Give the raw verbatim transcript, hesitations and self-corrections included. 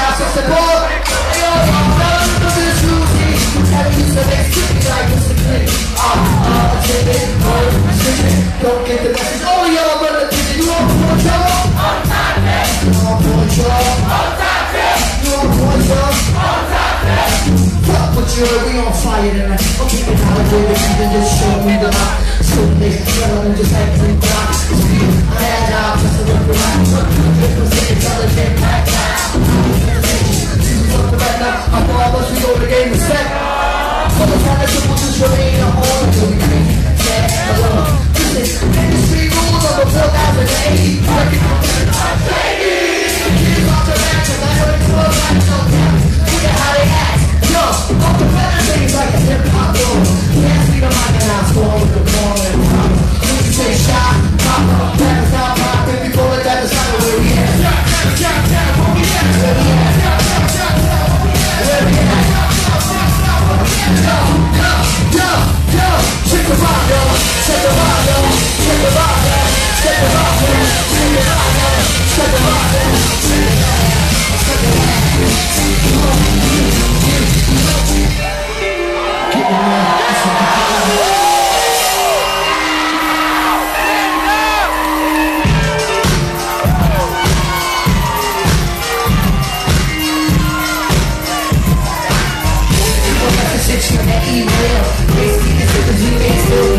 out to support. Yo, none of this routine. Have you used to make sticky like discipline? Ah, ah, chicken, oh, chicken. Don't get the message. Oh, y'all brother, you want more trouble? On top it. You want more trouble? On top it. You want more trouble? On top it. Fuck with you, we on fire tonight. I'm keeping holiday, but you can just show me the light. So they smell and just like me down. I had out just to look around. Different intelligent back down. Right now, I'm all of us, we go to the game and set. So the kind of people just remain on hold until we can get alone. Listen, industry rules of the four thousand eight. Recognize I'm shady. Keep off the match, and I heard the world like no doubt. Look at how they act. Yo, all the better things like a hip-hop roll. Can't see the mic and I'll score with the ball and pop. When you say shot, pop up, never stop, pop. If you pull it, that's the sign of where we at. Shot, shot, shot, shot, where we at? Where we at? Shot, shot, shot, shot, where we at? Yo, yo, yo, yo, check the vibe, yo, check the vibe, yo, check the vibe, yo, check the vibe, yo, check the vibe, yo, check the vibe, yo, check the vibe, check the vibe. Get me out, that's what I'm doing. That email, they see this with the Gmail still